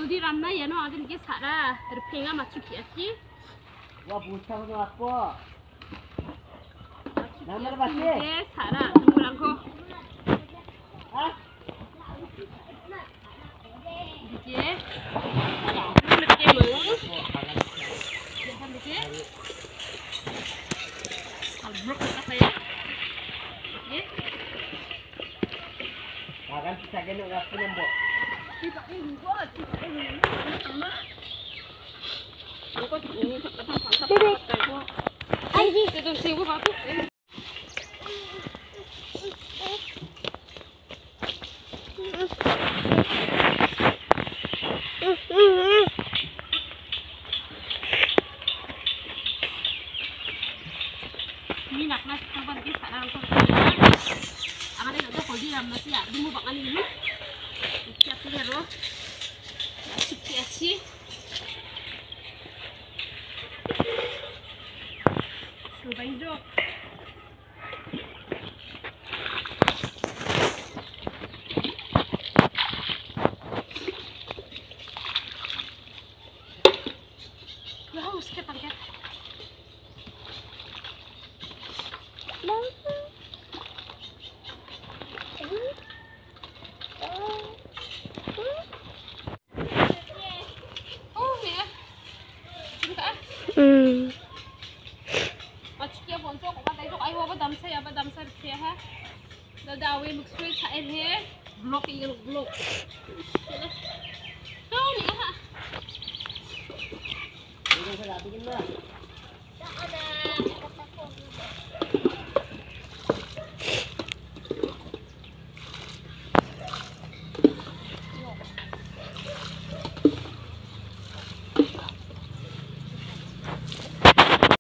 di ramna ya no adin ke sara terpenga macu kiasi. Wah buta tu apa? Nama apa sih? Ke sara tunggulang ko. Hah? Dike. Dike lo. Jangan dike. Albrok apa ya? Dike. Akan kita kena apa nambo? Kita ini buat. Aku ini Ay, itu sih gua aku. Ini nak mas kapan kita sekarang kau. Akan ada nak kau di dalam nasi ya. Dulu bakal ini. Siap tu hero. Asik asik. Cobain dong. Ya harus kita pakai. Oh ya. Cinta. Kia bonso ko patay so ayo ba damsa rikhe ha dadawe muksui chair he block il block to ni ha Ini saya bikin lah.